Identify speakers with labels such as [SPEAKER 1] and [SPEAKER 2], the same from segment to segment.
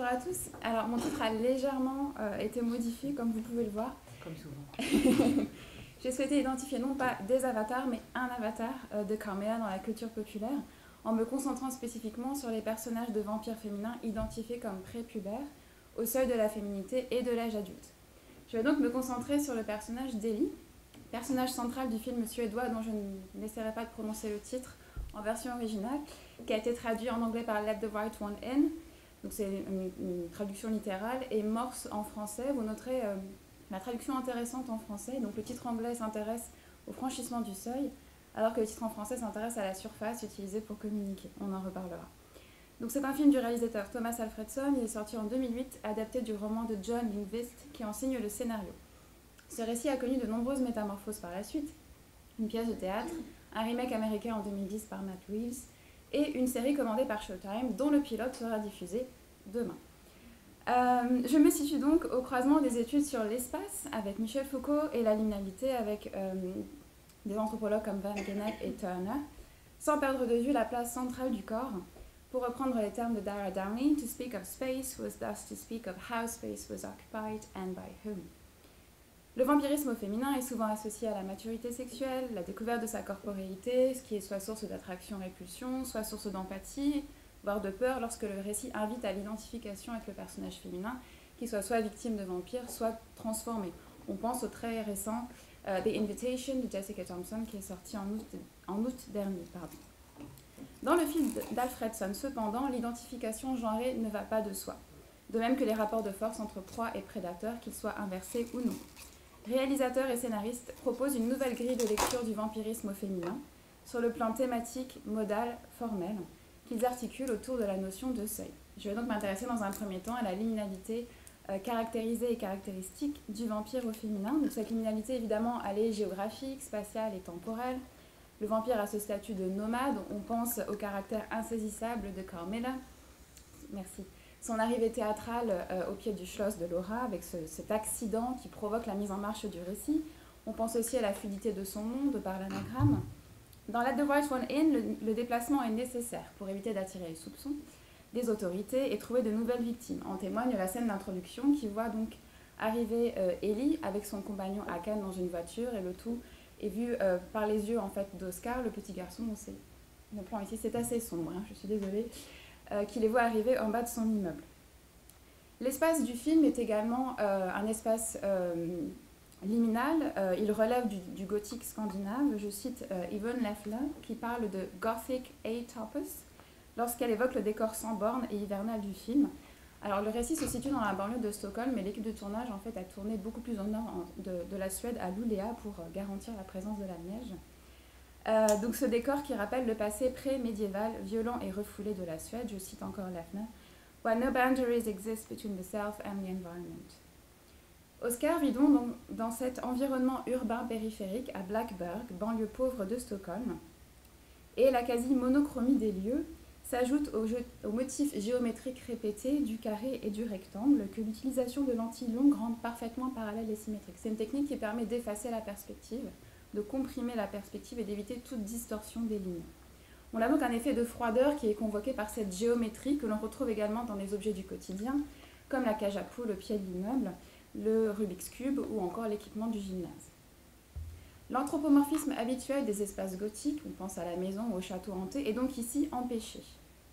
[SPEAKER 1] à tous. Alors, mon titre a légèrement été modifié, comme vous pouvez le voir.
[SPEAKER 2] Comme souvent.
[SPEAKER 1] J'ai souhaité identifier non pas des avatars, mais un avatar de Carmela dans la culture populaire, en me concentrant spécifiquement sur les personnages de vampires féminins identifiés comme prépubères, au seuil de la féminité et de l'âge adulte. Je vais donc me concentrer sur le personnage d'Ellie, personnage central du film suédois dont je n'essaierai pas de prononcer le titre en version originale, qui a été traduit en anglais par Let the Right One In. Donc c'est une traduction littérale, et Morse en français. Vous noterez la traduction intéressante en français. Donc le titre anglais s'intéresse au franchissement du seuil, alors que le titre en français s'intéresse à la surface utilisée pour communiquer. On en reparlera. Donc c'est un film du réalisateur Thomas Alfredson. Il est sorti en 2008, adapté du roman de John Lindqvist, qui en signe le scénario. Ce récit a connu de nombreuses métamorphoses par la suite. Une pièce de théâtre, un remake américain en 2010 par Matt Reeves, et une série commandée par Showtime, dont le pilote sera diffusé demain. Je me situe donc au croisement des études sur l'espace avec Michel Foucault et la liminalité avec des anthropologues comme Van Dijk et Turner, sans perdre de vue la place centrale du corps. Pour reprendre les termes de Dara Downey, to speak of space was thus to speak of how space was occupied and by whom. Le vampirisme au féminin est souvent associé à la maturité sexuelle, la découverte de sa corporéité, ce qui est soit source d'attraction-répulsion, soit source d'empathie, voire de peur lorsque le récit invite à l'identification avec le personnage féminin, qui soit victime de vampire, soit transformé. On pense au très récent The Invitation de Jessica Thompson, qui est sorti en août dernier. Dans le film d'Alfredson, cependant, l'identification genrée ne va pas de soi, de même que les rapports de force entre proie et prédateur, qu'ils soient inversés ou non. Réalisateurs et scénaristes proposent une nouvelle grille de lecture du vampirisme au féminin, sur le plan thématique, modal, formel, qu'ils articulent autour de la notion de seuil. Je vais donc m'intéresser dans un premier temps à la liminalité caractérisée et caractéristique du vampire au féminin. Donc cette liminalité, évidemment, elle est géographique, spatiale et temporelle. Le vampire a ce statut de nomade. On pense au caractère insaisissable de Carmela. Merci. Son arrivée théâtrale au pied du Schloss de Laura, avec cet accident qui provoque la mise en marche du récit. On pense aussi à la fluidité de son nom, de par l'anagramme. Dans Let the Right One In, le déplacement est nécessaire pour éviter d'attirer les soupçons des autorités et trouver de nouvelles victimes. En témoigne la scène d'introduction qui voit donc arriver Ellie avec son compagnon Hakan dans une voiture, et le tout est vu par les yeux en fait d'Oscar, le petit garçon. Le plan ici, c'est assez sombre, hein, je suis désolée. Qui les voit arriver en bas de son immeuble. L'espace du film est également un espace liminal. Il relève du gothique scandinave. Je cite Yvonne Leffler qui parle de Gothic Atopos lorsqu'elle évoque le décor sans bornes et hivernal du film. Alors le récit se situe dans la banlieue de Stockholm, mais l'équipe de tournage en fait a tourné beaucoup plus au nord de la Suède, à Luleå, pour garantir la présence de la neige. Donc ce décor qui rappelle le passé pré-médiéval, violent et refoulé de la Suède, je cite encore Leffner, « Where no boundaries exist between the self and the environment ». Oscar vit donc dans cet environnement urbain périphérique à Blackburg, banlieue pauvre de Stockholm, et la quasi-monochromie des lieux s'ajoute aux motifs géométriques répétés du carré et du rectangle que l'utilisation de lentilles longues rend parfaitement parallèles et symétriques. C'est une technique qui permet d'effacer la perspective, de comprimer la perspective et d'éviter toute distorsion des lignes. On a donc un effet de froideur qui est convoqué par cette géométrie que l'on retrouve également dans les objets du quotidien, comme la cage à poule au pied de l'immeuble, le Rubik's Cube ou encore l'équipement du gymnase. L'anthropomorphisme habituel des espaces gothiques, on pense à la maison ou au château hanté, est donc ici empêché.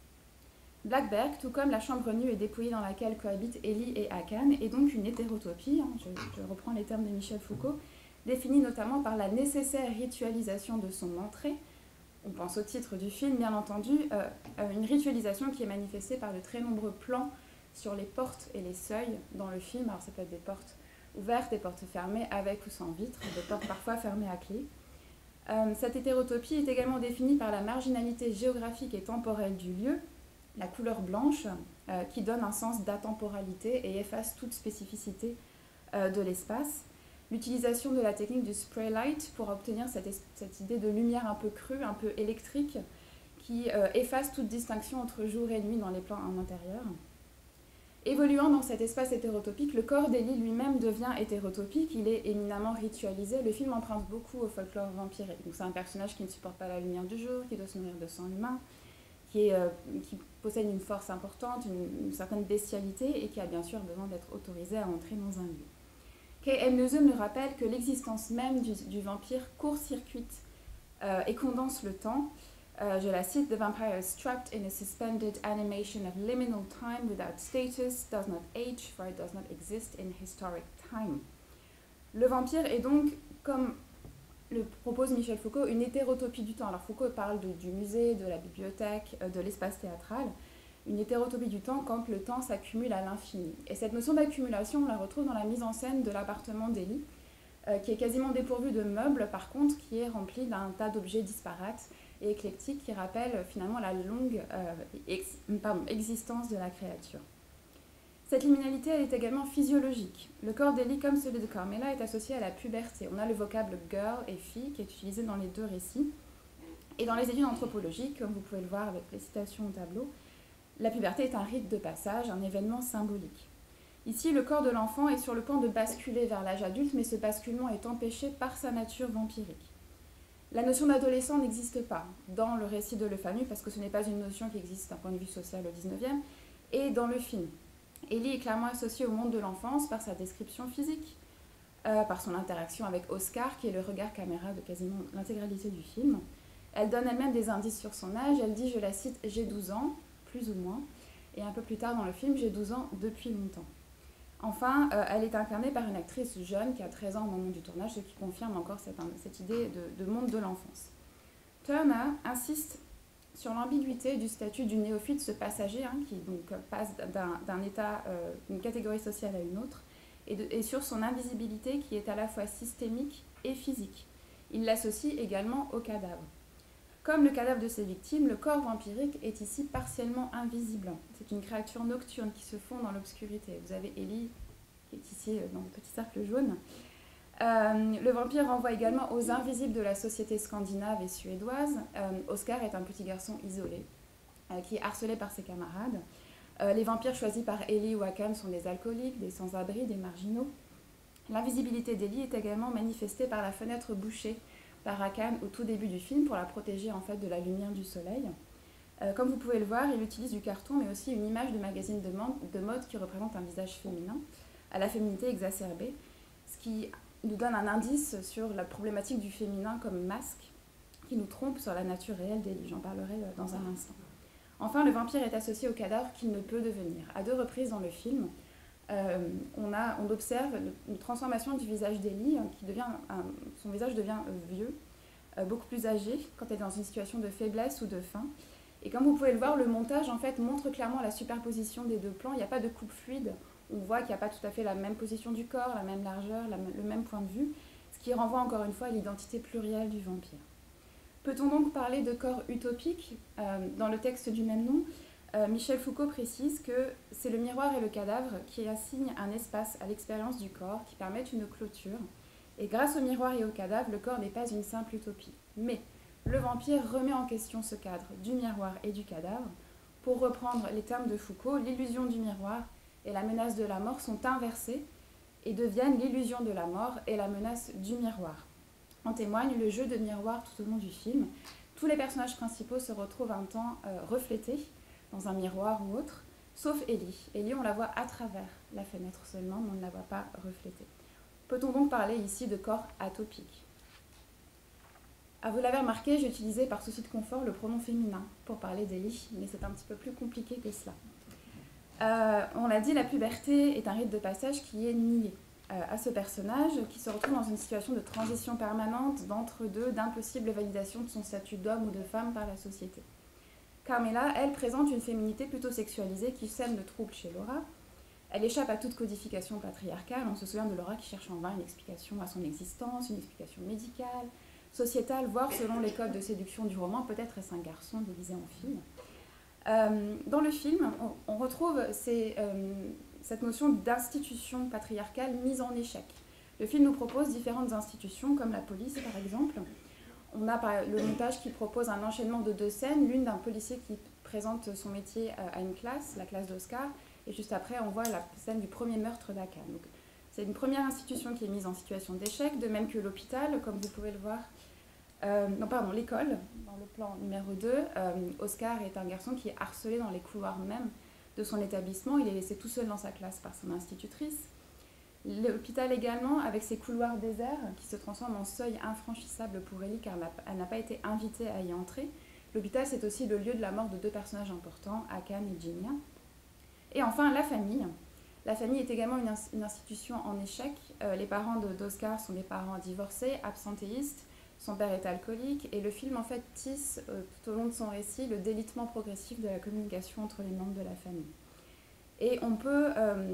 [SPEAKER 1] Blackburg, tout comme la chambre nue et dépouillée dans laquelle cohabitent Ellie et Hakan, est donc une hétérotopie, je reprends les termes de Michel Foucault, définie notamment par la nécessaire ritualisation de son entrée. On pense au titre du film, bien entendu, une ritualisation qui est manifestée par de très nombreux plans sur les portes et les seuils dans le film. Alors ça peut être des portes ouvertes, des portes fermées, avec ou sans vitre, des portes parfois fermées à clé. Cette hétérotopie est également définie par la marginalité géographique et temporelle du lieu, la couleur blanche qui donne un sens d'atemporalité et efface toute spécificité de l'espace. L'utilisation de la technique du spray light pour obtenir cette idée de lumière un peu crue, un peu électrique, qui efface toute distinction entre jour et nuit dans les plans en intérieur. Évoluant dans cet espace hétérotopique, le corps d'Ellie lui-même devient hétérotopique, il est éminemment ritualisé. Le film emprunte beaucoup au folklore vampirique. Donc c'est un personnage qui ne supporte pas la lumière du jour, qui doit se nourrir de sang humain, qui possède une force importante, une certaine bestialité et qui a bien sûr besoin d'être autorisé à entrer dans un lieu. K.M. Newsom nous rappelle que l'existence même du vampire court-circuite et condense le temps. Je la cite: The vampire is trapped in a suspended animation of liminal time without status, does not age, for it does not exist in historic time. Le vampire est donc, comme le propose Michel Foucault, une hétérotopie du temps. Alors Foucault parle du musée, de la bibliothèque, de l'espace théâtral. Une hétérotopie du temps quand le temps s'accumule à l'infini. Et cette notion d'accumulation, on la retrouve dans la mise en scène de l'appartement d'Ellie, qui est quasiment dépourvu de meubles, par contre, qui est rempli d'un tas d'objets disparates et éclectiques qui rappellent finalement la longue existence de la créature. Cette liminalité, elle est également physiologique. Le corps d'Ellie, comme celui de Carmela, est associé à la puberté. On a le vocable girl et fille qui est utilisé dans les deux récits. Et dans les études anthropologiques, comme vous pouvez le voir avec les citations au tableau, la puberté est un rite de passage, un événement symbolique. Ici, le corps de l'enfant est sur le point de basculer vers l'âge adulte, mais ce basculement est empêché par sa nature vampirique. La notion d'adolescent n'existe pas dans le récit de Le Fanu, parce que ce n'est pas une notion qui existe d'un point de vue social au XIXe, et dans le film. Ellie est clairement associée au monde de l'enfance par sa description physique, par son interaction avec Oscar, qui est le regard caméra de quasiment l'intégralité du film. Elle donne elle-même des indices sur son âge. Elle dit, je la cite, « J'ai 12 ans », plus ou moins, et un peu plus tard dans le film, « J'ai 12 ans depuis longtemps ». Enfin, elle est incarnée par une actrice jeune qui a 13 ans au moment du tournage, ce qui confirme encore cette idée de monde de l'enfance. Turner insiste sur l'ambiguïté du statut du néophyte, ce passager qui donc passe d'un état, d'une catégorie sociale à une autre, et sur son invisibilité qui est à la fois systémique et physique. Il l'associe également au cadavre. Comme le cadavre de ses victimes, le corps vampirique est ici partiellement invisible. C'est une créature nocturne qui se fond dans l'obscurité. Vous avez Ellie qui est ici dans le petit cercle jaune. Le vampire renvoie également aux invisibles de la société scandinave et suédoise. Oscar est un petit garçon isolé qui est harcelé par ses camarades. Les vampires choisis par Ellie ou Akam sont des alcooliques, des sans-abri, des marginaux. L'invisibilité d'Ellie est également manifestée par la fenêtre bouchée par Akam au tout début du film pour la protéger en fait de la lumière du soleil. Comme vous pouvez le voir, il utilise du carton mais aussi une image de magazine de mode qui représente un visage féminin à la féminité exacerbée, ce qui nous donne un indice sur la problématique du féminin comme masque qui nous trompe sur la nature réelle d'Ellie. J'en parlerai dans un instant. Enfin, le vampire est associé au cadavre qu'il ne peut devenir. À 2 reprises dans le film, on observe une transformation du visage d'Ellie, son visage devient vieux, beaucoup plus âgé quand elle est dans une situation de faiblesse ou de faim. Et comme vous pouvez le voir, le montage en fait montre clairement la superposition des 2 plans. Il n'y a pas de coupe fluide. On voit qu'il n'y a pas tout à fait la même position du corps, la même largeur, le même point de vue, ce qui renvoie encore une fois à l'identité plurielle du vampire. Peut-on donc parler de corps utopique ? Dans le texte du même nom, Michel Foucault précise que c'est le miroir et le cadavre qui assignent un espace à l'expérience du corps, qui permettent une clôture. Et grâce au miroir et au cadavre, le corps n'est pas une simple utopie. Mais le vampire remet en question ce cadre du miroir et du cadavre. Pour reprendre les termes de Foucault, l'illusion du miroir et la menace de la mort sont inversées et deviennent l'illusion de la mort et la menace du miroir. En témoigne le jeu de miroir tout au long du film. Tous les personnages principaux se retrouvent un temps reflétés dans un miroir ou autre, sauf Ellie. Ellie, on la voit à travers la fenêtre seulement, mais on ne la voit pas reflétée. Peut-on donc parler ici de corps atopique ? Vous l'avez remarqué, j'ai utilisé par souci de confort le pronom féminin pour parler d'Ellie, mais c'est un petit peu plus compliqué que cela. On l'a dit, la puberté est un rite de passage qui est nié à ce personnage qui se retrouve dans une situation de transition permanente d'entre-deux, d'impossible validation de son statut d'homme ou de femme par la société. Carmela, elle, présente une féminité plutôt sexualisée qui sème le trouble chez Laura. Elle échappe à toute codification patriarcale. On se souvient de Laura qui cherche en vain une explication à son existence, une explication médicale, sociétale, voire selon les codes de séduction du roman, peut-être est-ce un garçon déguisé en fille. Dans le film, on retrouve cette notion d'institution patriarcale mise en échec. Le film nous propose différentes institutions, comme la police par exemple. On a le montage qui propose un enchaînement de 2 scènes, l'une d'un policier qui présente son métier à une classe, la classe d'Oscar, et juste après on voit la scène du premier meurtre d'Akam. C'est une première institution qui est mise en situation d'échec, de même que l'hôpital, comme vous pouvez le voir Non, pardon, l'école, dans le plan numéro 2, Oscar est un garçon qui est harcelé dans les couloirs même de son établissement. Il est laissé tout seul dans sa classe par son institutrice. L'hôpital également, avec ses couloirs déserts qui se transforment en seuil infranchissable pour Ellie car elle n'a pas été invitée à y entrer. L'hôpital, c'est aussi le lieu de la mort de deux personnages importants, Akan et Ginia. Et enfin, la famille. La famille est également une institution en échec. Les parents d'Oscar sont des parents divorcés, absentéistes. Son père est alcoolique et le film en fait tisse tout au long de son récit le délitement progressif de la communication entre les membres de la famille. Et on peut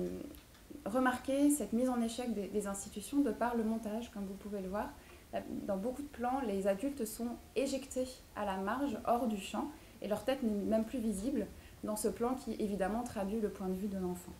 [SPEAKER 1] remarquer cette mise en échec des institutions de par le montage, comme vous pouvez le voir. Dans beaucoup de plans, les adultes sont éjectés à la marge, hors du champ, et leur tête n'est même plus visible dans ce plan qui évidemment traduit le point de vue de l'enfant.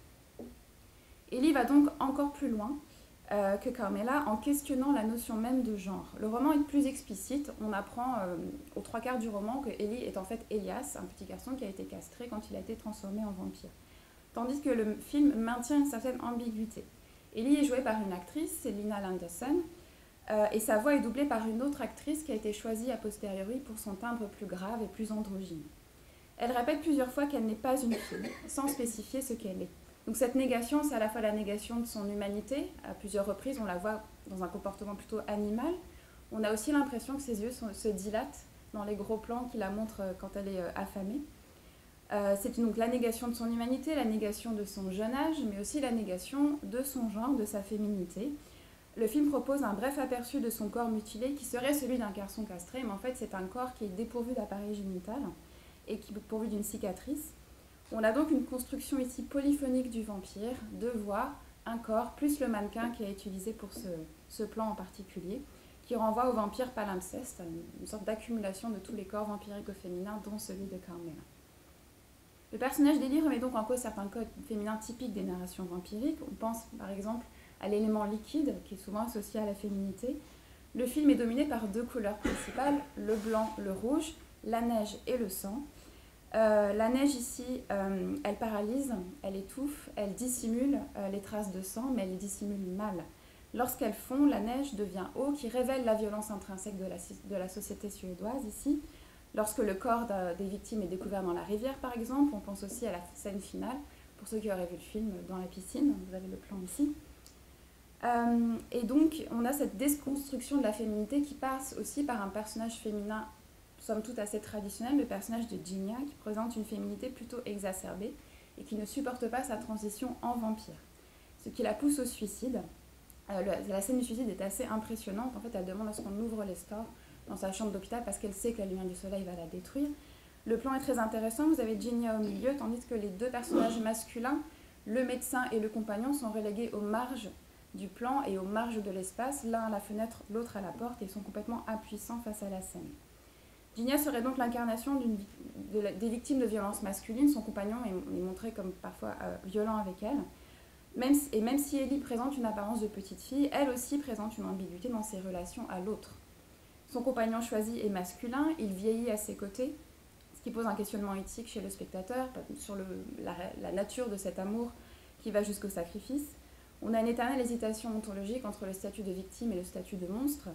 [SPEAKER 1] Ellie va donc encore plus loin que Carmela en questionnant la notion même de genre. Le roman est plus explicite. On apprend aux 3/4 du roman que Ellie est en fait Elias, un petit garçon qui a été castré quand il a été transformé en vampire. Tandis que le film maintient une certaine ambiguïté. Ellie est jouée par une actrice, c'est Lina Landerson, et sa voix est doublée par une autre actrice qui a été choisie a posteriori pour son timbre plus grave et plus androgyne. Elle répète plusieurs fois qu'elle n'est pas une fille, sans spécifier ce qu'elle est. Donc cette négation, c'est à la fois la négation de son humanité. À plusieurs reprises, on la voit dans un comportement plutôt animal. On a aussi l'impression que ses yeux se dilatent dans les gros plans qui la montrent quand elle est affamée. C'est donc la négation de son humanité, la négation de son jeune âge, mais aussi la négation de son genre, de sa féminité. Le film propose un bref aperçu de son corps mutilé qui serait celui d'un garçon castré, mais en fait c'est un corps qui est dépourvu d'appareil génital et qui est pourvu d'une cicatrice. On a donc une construction ici polyphonique du vampire, deux voix, un corps, plus le mannequin qui est utilisé pour ce plan en particulier, qui renvoie au vampire palimpseste, une sorte d'accumulation de tous les corps vampiriques au féminin, dont celui de Carmela. Le personnage d'Ellie remet donc en cause certains codes féminins typiques des narrations vampiriques. On pense par exemple à l'élément liquide, qui est souvent associé à la féminité. Le film est dominé par deux couleurs principales, le blanc, le rouge, la neige et le sang. La neige ici, elle paralyse, elle étouffe, elle dissimule les traces de sang, mais elle les dissimule mal. Lorsqu'elle fond, la neige devient eau qui révèle la violence intrinsèque de la société suédoise ici. Lorsque le corps des victimes est découvert dans la rivière, par exemple, on pense aussi à la scène finale, pour ceux qui auraient vu le film, dans la piscine, vous avez le plan ici. Et donc, on a cette déconstruction de la féminité qui passe aussi par un personnage féminin somme toute assez traditionnel, le personnage de Ginia, qui présente une féminité plutôt exacerbée et qui ne supporte pas sa transition en vampire, ce qui la pousse au suicide. La scène du suicide est assez impressionnante. En fait, elle demande à ce qu'on ouvre les stores dans sa chambre d'hôpital parce qu'elle sait que la lumière du soleil va la détruire. Le plan est très intéressant. Vous avez Ginia au milieu, tandis que les deux personnages masculins, le médecin et le compagnon, sont relégués aux marges du plan et aux marges de l'espace, l'un à la fenêtre, l'autre à la porte, et sont complètement impuissants face à la scène. Ginia serait donc l'incarnation des victimes de violences masculines. Son compagnon est montré comme parfois violent avec elle. Même si Ellie présente une apparence de petite fille, elle aussi présente une ambiguïté dans ses relations à l'autre. Son compagnon choisi est masculin, il vieillit à ses côtés, ce qui pose un questionnement éthique chez le spectateur sur la nature de cet amour qui va jusqu'au sacrifice. On a une éternelle hésitation ontologique entre le statut de victime et le statut de monstre.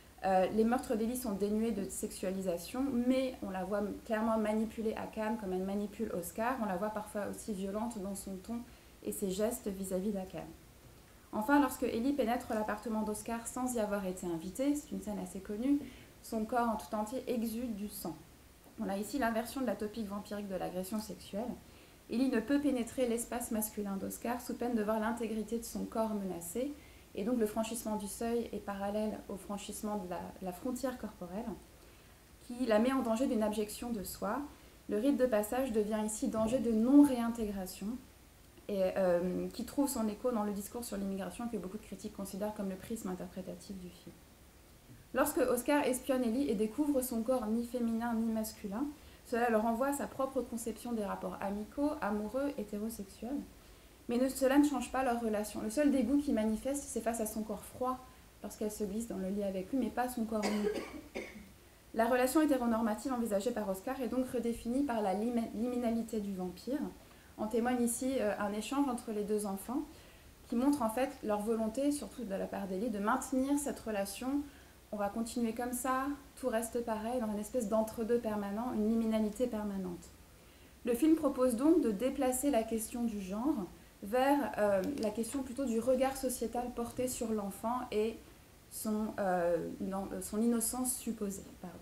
[SPEAKER 1] Les meurtres d'Ellie sont dénués de sexualisation, mais on la voit clairement manipulée à Cannes comme elle manipule Oscar. On la voit parfois aussi violente dans son ton et ses gestes vis-à-vis d'Akan. Enfin, lorsque Ellie pénètre l'appartement d'Oscar sans y avoir été invitée, c'est une scène assez connue, son corps en tout entier exude du sang. On a ici l'inversion de la topique vampirique de l'agression sexuelle. Ellie ne peut pénétrer l'espace masculin d'Oscar sous peine de voir l'intégrité de son corps menacée, et donc le franchissement du seuil est parallèle au franchissement de la frontière corporelle, qui la met en danger d'une abjection de soi. Le rite de passage devient ici danger de non-réintégration, et qui trouve son écho dans le discours sur l'immigration que beaucoup de critiques considèrent comme le prisme interprétatif du film. Lorsque Oscar espionne Ellie et découvre son corps ni féminin ni masculin, cela le renvoie à sa propre conception des rapports amicaux, amoureux, hétérosexuels. Mais cela ne change pas leur relation. Le seul dégoût qu'il manifeste, c'est face à son corps froid lorsqu'elle se glisse dans le lit avec lui, mais pas son corps nu. La relation hétéronormative envisagée par Oscar est donc redéfinie par la liminalité du vampire. En témoigne ici un échange entre les deux enfants qui montre en fait leur volonté, surtout de la part d'Ellie, de maintenir cette relation on va continuer comme ça, tout reste pareil, dans une espèce d'entre-deux permanent, une liminalité permanente. Le film propose donc de déplacer la question du genre vers la question plutôt du regard sociétal porté sur l'enfant et son innocence supposée. Pardon.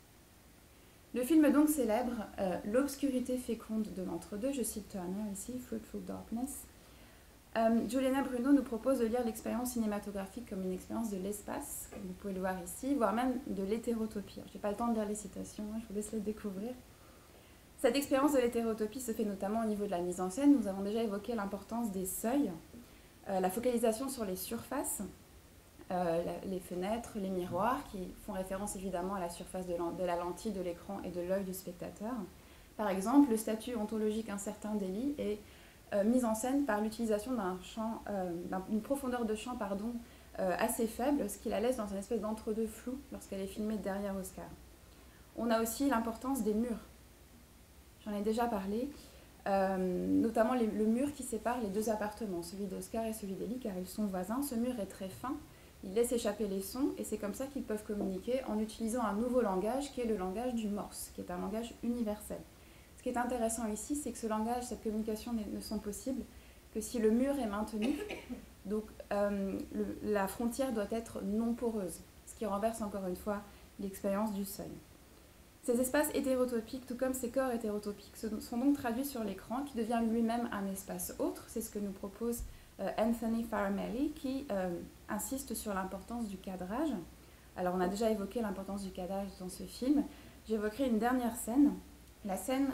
[SPEAKER 1] Le film donc célèbre l'obscurité féconde de l'entre-deux, je cite Turner ici, Fruitful Darkness. Juliana Bruno nous propose de lire l'expérience cinématographique comme une expérience de l'espace, comme vous pouvez le voir ici, voire même de l'hétérotopie. Je n'ai pas le temps de lire les citations, je vous laisse les découvrir. Cette expérience de l'hétérotopie se fait notamment au niveau de la mise en scène. Nous avons déjà évoqué l'importance des seuils, la focalisation sur les surfaces, les fenêtres, les miroirs, qui font référence évidemment à la surface de la lentille de l'écran et de l'œil du spectateur. Par exemple, le statut ontologique incertain d'Ellie est mise en scène par l'utilisation d'une profondeur de champ assez faible, ce qui la laisse dans une espèce d'entre-deux flou lorsqu'elle est filmée derrière Oscar. On a aussi l'importance des murs. J'en ai déjà parlé, notamment le mur qui sépare les deux appartements, celui d'Oscar et celui d'Ellie, car ils sont voisins. Ce mur est très fin, il laisse échapper les sons, et c'est comme ça qu'ils peuvent communiquer en utilisant un nouveau langage qui est le langage du Morse, qui est un langage universel. Ce qui est intéressant ici, c'est que ce langage, cette communication ne sont possibles que si le mur est maintenu. Donc la frontière doit être non poreuse, ce qui renverse encore une fois l'expérience du seuil. Ces espaces hétérotopiques, tout comme ces corps hétérotopiques, sont donc traduits sur l'écran, qui devient lui-même un espace autre. C'est ce que nous propose Anthony Faramelli, qui insiste sur l'importance du cadrage. Alors, on a déjà évoqué l'importance du cadrage dans ce film. J'évoquerai une dernière scène, la scène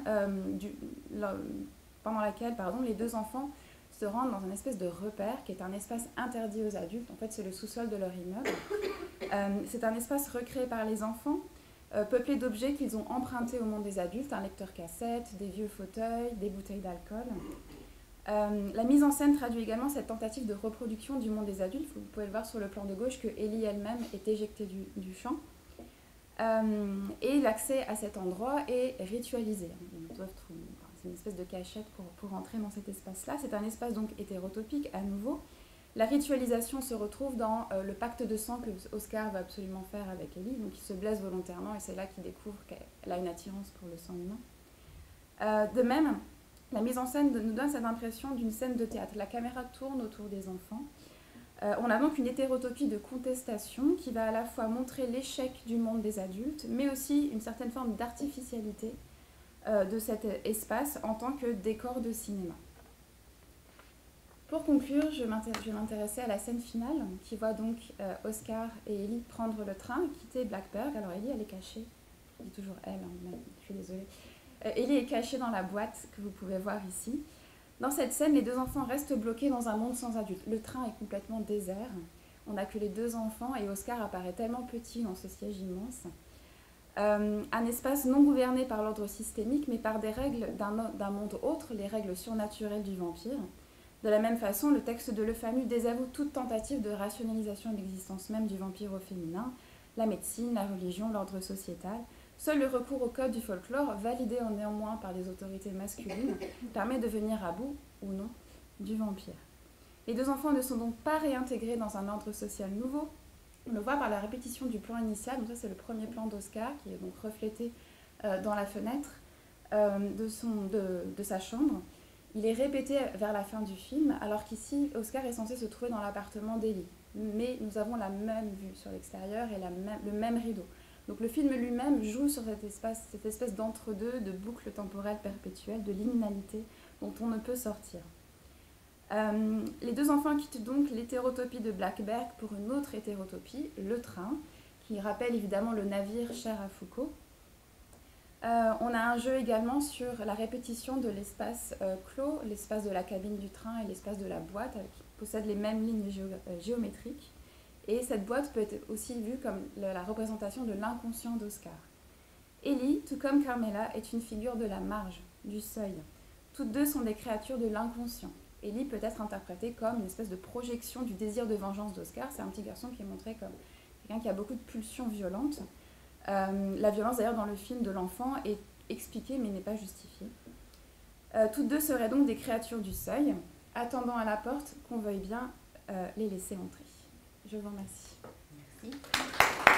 [SPEAKER 1] pendant laquelle les deux enfants se rendent dans une espèce de repère, qui est un espace interdit aux adultes. En fait, c'est le sous-sol de leur immeuble. C'est un espace recréé par les enfants, peuplé d'objets qu'ils ont empruntés au monde des adultes, un lecteur cassette, des vieux fauteuils, des bouteilles d'alcool. La mise en scène traduit également cette tentative de reproduction du monde des adultes. Vous pouvez le voir sur le plan de gauche que Ellie elle-même est éjectée du champ. Et l'accès à cet endroit est ritualisé. C'est une espèce de cachette pour entrer dans cet espace-là. C'est un espace donc hétérotopique à nouveau. La ritualisation se retrouve dans le pacte de sang que Oscar va absolument faire avec Ellie. Donc il se blesse volontairement et c'est là qu'il découvre qu'elle a une attirance pour le sang humain. De même, la mise en scène nous donne cette impression d'une scène de théâtre. La caméra tourne autour des enfants. On a donc une hétérotopie de contestation qui va à la fois montrer l'échec du monde des adultes, mais aussi une certaine forme d'artificialité de cet espace en tant que décor de cinéma. Pour conclure, je vais m'intéresser à la scène finale qui voit donc Oscar et Ellie prendre le train et quitter Blackberg. Alors Ellie, elle est cachée. Je dis toujours elle, hein, je suis désolée. Ellie est cachée dans la boîte que vous pouvez voir ici. Dans cette scène, les deux enfants restent bloqués dans un monde sans adultes. Le train est complètement désert. On n'a que les deux enfants et Oscar apparaît tellement petit dans ce siège immense. Un espace non gouverné par l'ordre systémique, mais par des règles d'un monde autre, les règles surnaturelles du vampire. De la même façon, le texte de Lefanu désavoue toute tentative de rationalisation de l'existence même du vampire au féminin, la médecine, la religion, l'ordre sociétal. Seul le recours au code du folklore, validé néanmoins par les autorités masculines, permet de venir à bout, ou non, du vampire. Les deux enfants ne sont donc pas réintégrés dans un ordre social nouveau. On le voit par la répétition du plan initial. Donc ça, c'est le premier plan d'Oscar, qui est donc reflété dans la fenêtre de sa chambre. Il est répété vers la fin du film, alors qu'ici, Oscar est censé se trouver dans l'appartement d'Ellie. Mais nous avons la même vue sur l'extérieur et le même rideau. Donc le film lui-même joue sur cette espèce d'entre-deux, de boucle temporelle perpétuelle, de liminalité dont on ne peut sortir. Les deux enfants quittent donc l'hétérotopie de Blackberg pour une autre hétérotopie, le train, qui rappelle évidemment le navire cher à Foucault. On a un jeu également sur la répétition de l'espace clos, l'espace de la cabine du train et l'espace de la boîte, qui possèdent les mêmes lignes géométriques. Et cette boîte peut être aussi vue comme la représentation de l'inconscient d'Oscar. Ellie, tout comme Carmela, est une figure de la marge, du seuil. Toutes deux sont des créatures de l'inconscient. Ellie peut être interprétée comme une espèce de projection du désir de vengeance d'Oscar. C'est un petit garçon qui est montré comme quelqu'un qui a beaucoup de pulsions violentes. La violence d'ailleurs dans le film de l'enfant est expliquée mais n'est pas justifiée. Toutes deux seraient donc des créatures du seuil, attendant à la porte qu'on veuille bien les laisser entrer. Je vous remercie.
[SPEAKER 2] Merci.